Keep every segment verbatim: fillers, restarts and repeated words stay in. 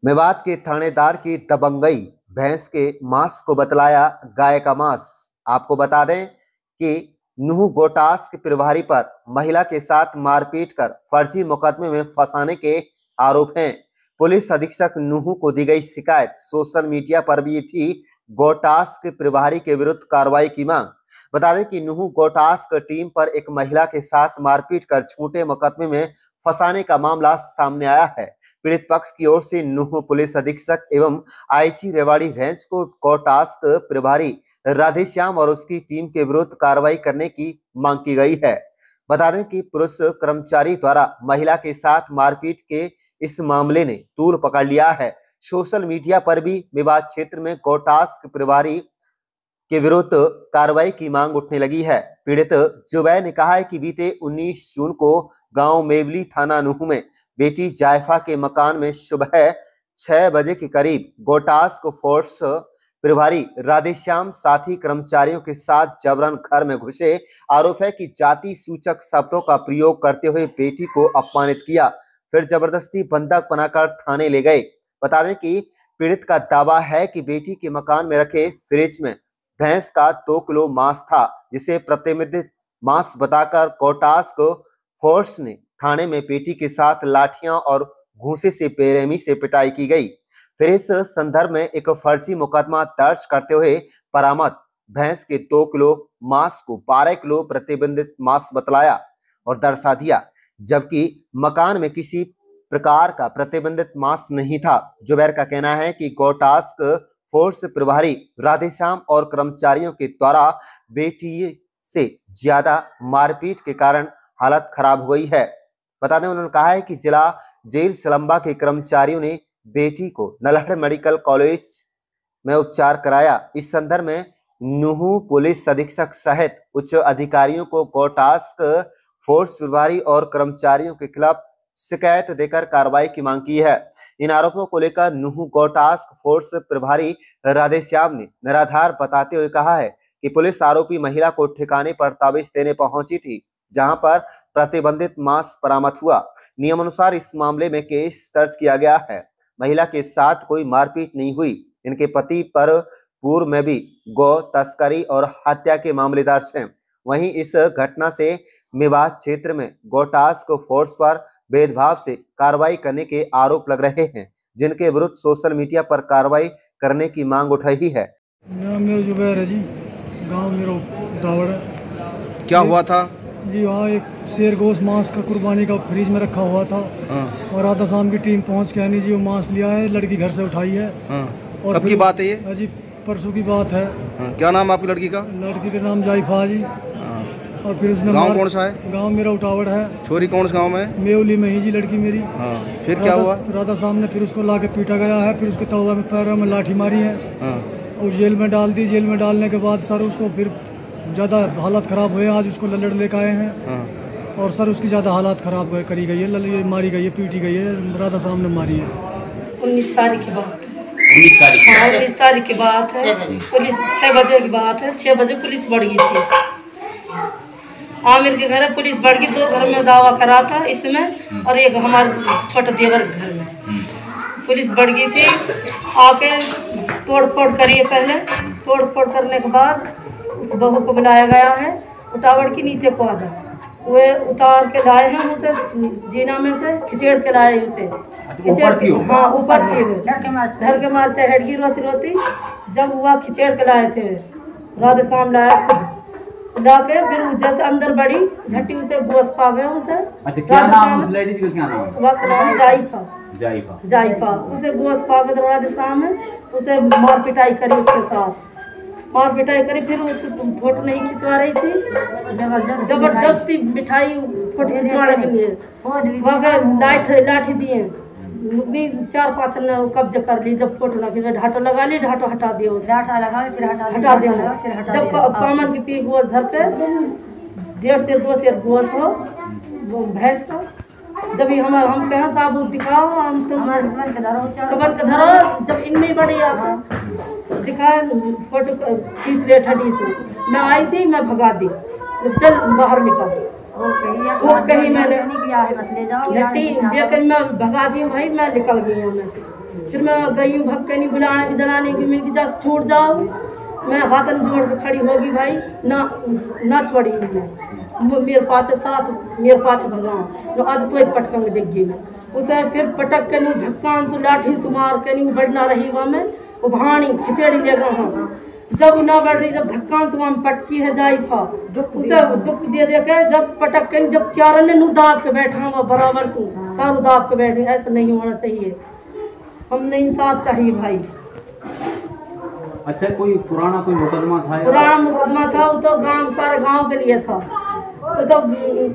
मेवात के थानेदार की दबंगई, भैंस के मांस को बतलाया गाय का मांस। आपको बता दें कि नूह गोटास के प्रभारी पर महिला के साथ मारपीट कर फर्जी मुकदमे में फंसाने के आरोप हैं। पुलिस अधीक्षक नूह को दी गई शिकायत सोशल मीडिया पर भी थी गोटास के प्रभारी के विरुद्ध कार्रवाई की मांग। बता दें कि नूह गोटास की टीम पर एक महिला के साथ मारपीट कर झूठे मुकदमे में फंसाने का मामला सामने आया है। पीड़ित पक्ष की ओर से नूह पुलिस अधीक्षक एवं आईजी रेवाड़ी रेंज को गोटास प्रभारी राधेश्याम और उसकी टीम के विरुद्ध कार्रवाई करने की मांग की गई है। बता दें कि पुरुष कर्मचारी द्वारा महिला के साथ मारपीट के इस मामले ने तूल पकड़ लिया है। सोशल मीडिया पर भी मेवात क्षेत्र में गोटास प्रभारी के विरुद्ध कार्रवाई की मांग उठने लगी है। पीड़ित जुबैर ने कहा है कि बीते उन्नीस जून को गांव मेवली थाना नूह में बेटी जायफा के मकान में सुबह छह बजे के करीब गोटास को फोर्स प्रभारी राधेश्याम साथी कर्मचारियों के साथ जबरन घर में घुसे। आरोप है कि जाति सूचक शब्दों का प्रयोग करते हुए बेटी को अपमानित किया, फिर जबरदस्ती बंधक बनाकर थाने ले गए। बता दें कि पीड़ित का दावा है कि बेटी के मकान में रखे फ्रिज में भैंस का दो किलो मांस था, जिसे प्रतिबंधित मांस बताकर गोटास को फोर्स ने थाने में बेटी के साथ लाठियां और घूंसे से बेरहमी से पिटाई की गई। फिर इस संदर्भ में एक फर्जी मुकदमा दर्ज करते हुए बरामद भैंस के दो किलो मांस को बारह किलो प्रतिबंधित मांस बतलाया और दर्शा दिया, जबकि मकान में किसी प्रकार का प्रतिबंधित मांस नहीं था। जुबैर का कहना है कि गोटास फोर्स प्रभारी राधेश्याम और कर्मचारियों के द्वारा बेटी से ज्यादा मारपीट के कारण हालत खराब हो गई है। बता दें, उन्होंने कहा है कि जिला जेल सलम्बा के कर्मचारियों ने बेटी को नल्हड़ मेडिकल कॉलेज में उपचार कराया। इस संदर्भ में नूह पुलिस अधीक्षक सहित उच्च अधिकारियों को गोटास फोर्स प्रभारी और कर्मचारियों के खिलाफ शिकायत देकर कार्रवाई की मांग की है। इन आरोपों को लेकर नूह गोटास फोर्स प्रभारी राधेश्याम ने निराधार बताते हुए कहा है कि पुलिस आरोपी महिला को ठिकाने पर ताबीज देने पहुंची थी, जहां पर प्रतिबंधित मांस बरामद हुआ। नियमानुसार इस मामले में केस दर्ज किया गया है। महिला के साथ कोई मारपीट नहीं हुई। इनके पति पर पूर्व में भी गौ तस्करी और हत्या के मामले दर्ज हैं। वहीं इस घटना से मेवात क्षेत्र में गोटास को फोर्स पर भेदभाव से कार्रवाई करने के आरोप लग रहे हैं, जिनके विरुद्ध सोशल मीडिया पर कार्रवाई करने की मांग उठ रही है। मेरा मेरा जुबैर है जी, गांव मेरा उटावड़ है। क्या हुआ था जी? वहाँ एक शेर गोश्त मांस का कुर्बानी का फ्रिज में रखा हुआ था और आधा शाम की टीम पहुँच के आनी जी वो मांस लिया है, लड़की घर से उठाई है। और कब की बात है ये? जी परसों की बात है। क्या नाम आपकी लड़की का? लड़की का नाम जायफा जी। और फिर उसने गांव कौन सा है? गांव मेरा उटावड़ है। छोरी कौन सा गांव में? मेवली में ही जी लड़की मेरी। हाँ। फिर क्या हुआ? राधा सामने फिर उसको लाके पीटा गया है, फिर उसके तलवा में पैरों में लाठी मारी है। हाँ। और जेल में डाल दी। जेल में डालने के बाद सर उसको फिर ज़्यादा हालत ख़राब हुए, आज उसको लल्लड़ लेकर आए हैं। हाँ। और सर उसकी ज़्यादा हालत ख़राब करी गई है, लल्ली मारी गई है, पीटी गई है, राधा सामने मारी है। उन्नीस तारीख की बात उन्नीस तारीख हाँ उन्नीस तारीख की बात है। पुलिस छः बजे की बात है। छः बजे पुलिस बढ़ गई थी आमिर के घर। पुलिस बढ़ गई, दो घर में दावा करा था इसमें और एक हमारे छोटे देवर के घर में पुलिस बढ़ गई थी। आके तोड़ फोड़ करी है। पहले तोड़ फोड़ करने के बाद उस बहू को बुलाया गया है उटावड़ की नीचे को आधा वे उतार के लाए हैं उसे जीना में से खिचेड़ के लाए उसे ऊपर की हाँ ऊपर की घर के मार चढ़ गई रोती रोती। जब हुआ खिचेड़ के लाए थे राधे शाम लाया खुद ला के फिर जैसे अंदर बड़ी झट्टी उसे गोश्त पा गया उसे। जायफा जायफा जायफा उसे गोश्त पा के राधे शाम उसे मार पिटाई करी, उसके साथ मार पिटाई करी। फिर उसे फोटो नहीं खिंचवा रही थी, जबरदस्ती मिठाई फोटो खिंचवाने के लिए वहाँ लाठी लाठी दिए, चार पाँच ने कब्जे कर ली। जब फोटो ना खिंचवा ढाटो लगा ली, ढाटो हटा दिया, ढाटा लगा फिर हटा हटा दिया। जब पामन की पी गोश्त धर के डेढ़ से दो शेर गोश्त हो वो भैंस का, जब हम हम कहें साबुत दिखाओ, हम तो कमर के धरो। जब इनमें बड़ी दिखा फोटो खींच ले ठटी से मैं आई थी, मैं भगा दी, चल बाहर निकल। खूब कही मैंने झट्टी लेकर मैं भगा दी भाई, मैं निकल गई हूँ मैं से। फिर मैं गई हूँ भग के नहीं बुलाने की जलाने की, मेरी जा छूट जाओ, मैं हाथन जोड़ के खड़ी होगी भाई, ना ना छोड़ी मैं, मेरे पास साथ मेरे पास भगा तो आज तो एक पटका में डिग गई मैं उसे। फिर पटक के नहीं धक्कान तो लाठी से मार के नहीं बढ़ना रही वहाँ में, वो भानी खिचड़ी लेगा वहाँ जब ना बढ़ रही, जब धक्कान से वहाँ पटकी है जाइफा उसे दुख दे दे के जब पटक के जब चारों ने नू दाब के बैठा हुआ बराबर तू चारों दाब के बैठे, ऐसा नहीं होना चाहिए, हमने इंसाफ चाहिए भाई। अच्छा, कोई पुराना कोई मुकदमा था? पुराना मुकदमा था, वो तो गांव सारे गांव के लिए था, वो तो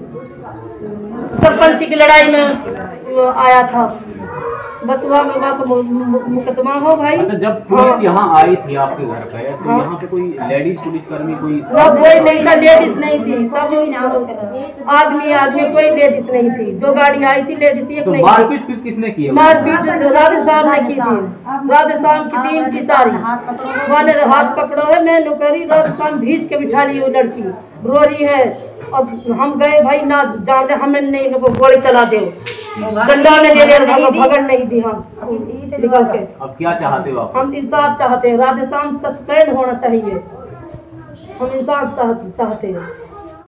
सरपंच की लड़ाई में आया था, बस वहाँ में वहाँ का मुकदमा हो भाई। अच्छा, जब पुलिस यहाँ आई थी आपके घर पे तो यहाँ पे कोई लेडीज पुलिसकर्मी कोई कोई नहीं था, लेडीज नहीं थी, सब आदमी आदमी, कोई लेडीज नहीं थी। दो गाड़ी आई थी, लेडीज एक तो नहीं। मारपीट फिर किसने की? मारपीट राधे साहब ने की थी, राधे साहब की टीम की सारी मैंने हाथ पकड़ो है, मैं नौकरी राधे साहब भीज के बिठा ली, वो लड़की रो रही है। अब हम गए भाई ना जान दे, हमें नहीं लोगों गोली चला दे, डंडा ने ले लिया, भगड़ नहीं दी हम निकल के। अब क्या चाहते हो आप? हम इंसाफ चाहते हैं, राधे श्याम सस्पेंड होना चाहिए, हम इंसाफ चाहते हैं।